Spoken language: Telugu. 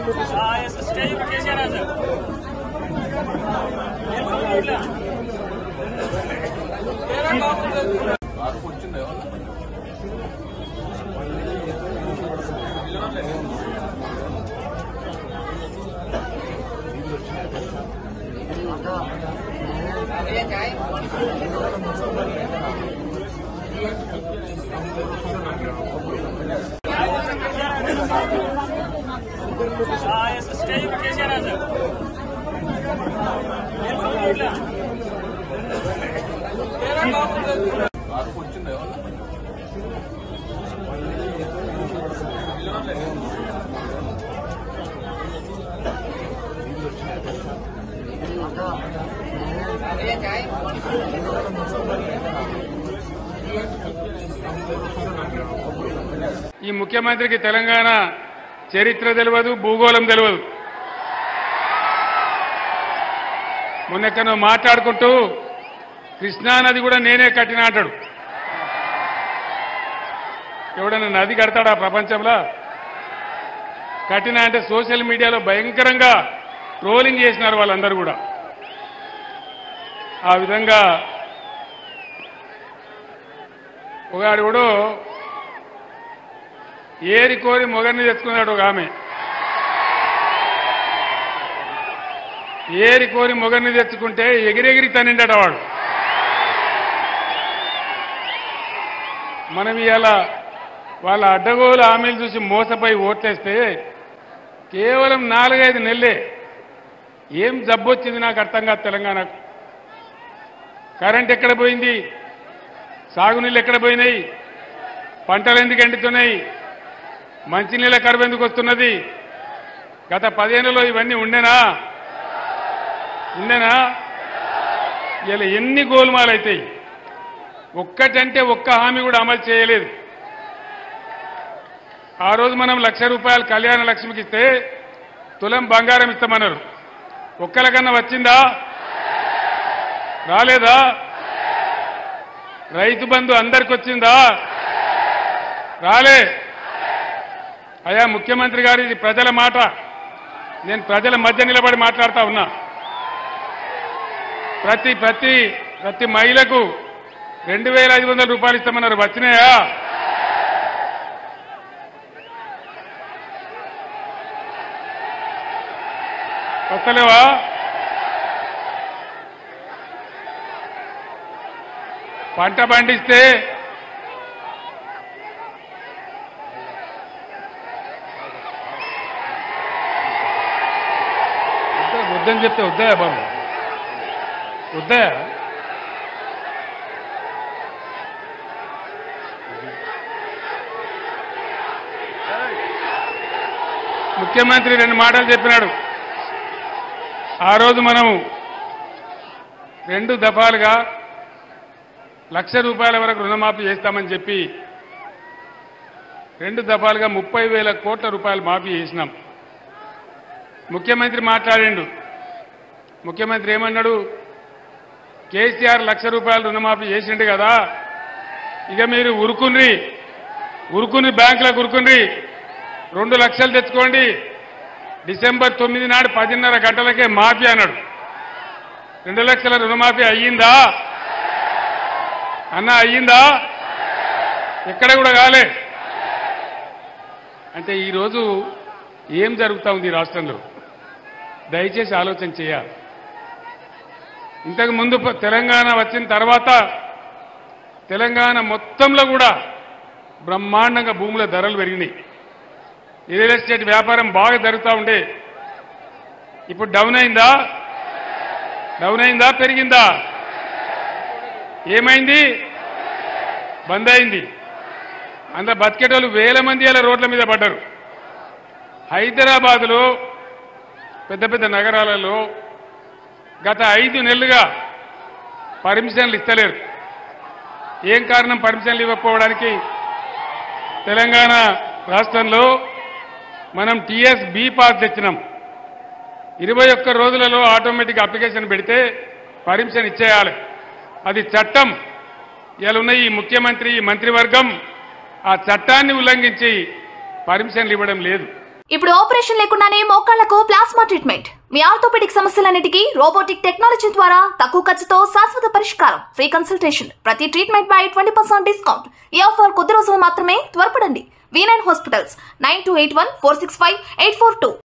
Stage KCR sir stage KCR sir ఈ ముఖ్యమంత్రికి తెలంగాణ చరిత్ర తెలియదు, భూగోళం తెలియదు. మొన్నెక్కడో మాట్లాడుకుంటూ కృష్ణానది కూడా నేనే కట్టినా అంటాడు. ఎవడన్నా నది కడతాడా ప్రపంచంలో? కట్టినా అంటే సోషల్ మీడియాలో భయంకరంగా ట్రోలింగ్ చేసినారు వాళ్ళందరూ కూడా. ఆ విధంగా ఒకడు కూడా ఏరి కోరి మొగర్ని తెచ్చుకున్నాడు. ఒక ఆమె ఏరి కోరి మొగర్ని తెచ్చుకుంటే ఎగిరెగిరి తనిండట వాడు. మనం ఇవాళ వాళ్ళ అడ్డగోలు హామీలు చూసి మోసపోయి ఓట్లేస్తే కేవలం 4-5 నెలలే ఏం జబ్బు వచ్చింది నాకు అర్థం కాదు. తెలంగాణకు కరెంట్ ఎక్కడ పోయింది? సాగునీళ్ళు ఎక్కడ పోయినాయి? పంటలు ఎందుకు ఎండుతున్నాయి? మంచినీళ్ళ కరువు ఎందుకు వస్తున్నది? గత 10 ఏళ్లలో ఇవన్నీ ఉండేనా? ఇలా ఎన్ని గోల్మాలు అవుతాయి? ఒక్కటంటే ఒక్క హామీ కూడా అమలు చేయలేదు. ఆ రోజు మనం ₹1,00,000 కళ్యాణ లక్ష్మికి ఇస్తే తులం బంగారం ఇస్తామన్నారు. ఒక్కలకన్నా వచ్చిందా? రాలేదా? రైతు బంధు అందరికి వచ్చిందా? రాలే. అయ్యా ముఖ్యమంత్రి గారు, ఇది ప్రజల మాట. నేను ప్రజల మధ్య నిలబడి మాట్లాడుతా ఉన్నా. ప్రతి మహిళకు ₹2,500 ఇస్తామన్నారు. వచ్చినాయా? వస్తలేవా? పంట పండిస్తే వద్దని చెప్తే వద్దాయా బాబు? వద్దాయా? ముఖ్యమంత్రి 2 మాటలు చెప్పినాడు. ఆ రోజు మనం 2 దఫాలుగా ₹1,00,000 వరకు రుణమాఫీ చేస్తామని చెప్పి 2 దఫాలుగా 30,000 కోట్ల రూపాయలు మాఫీ చేసినాం. ముఖ్యమంత్రి మాట్లాడిండు. ముఖ్యమంత్రి ఏమన్నాడు? కేసీఆర్ ₹1,00,000 రుణమాఫీ చేసిండు కదా, ఇక మీరు ఉరుకుని బ్యాంకులకు ఉరుకుని 2 లక్షలు తెచ్చుకోండి, డిసెంబర్ 9 నాడు 10:30 గంటలకే మాఫీ అన్నాడు. 2 లక్షల రుణమాఫీ అయ్యిందా అన్న? అయ్యిందా? ఎక్కడ కూడా కాలే. అంటే ఈరోజు ఏం జరుగుతూ ఉంది రాష్ట్రంలో? దయచేసి ఆలోచన చేయాలి. ఇంతకు ముందు తెలంగాణ వచ్చిన తర్వాత తెలంగాణ మొత్తంలో కూడా బ్రహ్మాండంగా భూముల ధరలు పెరిగినాయి. రియల్ ఎస్టేట్ వ్యాపారం బాగా జరుగుతూ ఉండే. ఇప్పుడు డౌన్ అయిందా? పెరిగిందా? ఏమైంది? బంద్ అయింది. అందులో బతికేటోళ్ళు వేల మంది అలా రోడ్ల మీద పడ్డారు. హైదరాబాదులో పెద్ద నగరాలలో గత 5 నెలలుగా పర్మిషన్లు ఇస్తలేరు. ఏం కారణం పర్మిషన్లు ఇవ్వకపోవడానికి? తెలంగాణ రాష్ట్రంలో మనం TSB పాస్ తెచ్చినాం. 21 రోజులలో ఆటోమేటిక్ అప్లికేషన్ పెడితే పర్మిషన్ ఇచ్చేయాలి. అది చట్టం. ఇలా ఉన్న ఈ ముఖ్యమంత్రి, ఈ మంత్రివర్గం ఆ చట్టాన్ని ఉల్లంఘించి పర్మిషన్లు ఇవ్వడం లేదు. ఇప్పుడు ఆపరేషన్ లేకుండానే మోకాళ్లకు ప్లాస్మా ట్రీట్మెంట్. మీ ఆర్థోపెడిక్ సమస్యలన్నిటికీ రోబోటిక్ టెక్నాలజీ ద్వారా తక్కువ ఖర్చుతో శాశ్వత పరిష్కారం. Free consultation. ప్రతి ట్రీట్మెంట్ పై 20% డిస్కౌంట్. ఈ ఆఫర్ కొద్ది రోజులు మాత్రమే. త్వరపడండి. V9 hospitals 9281465842.